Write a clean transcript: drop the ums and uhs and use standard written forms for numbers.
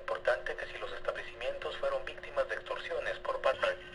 Importante que si los establecimientos fueron víctimas de extorsiones por parte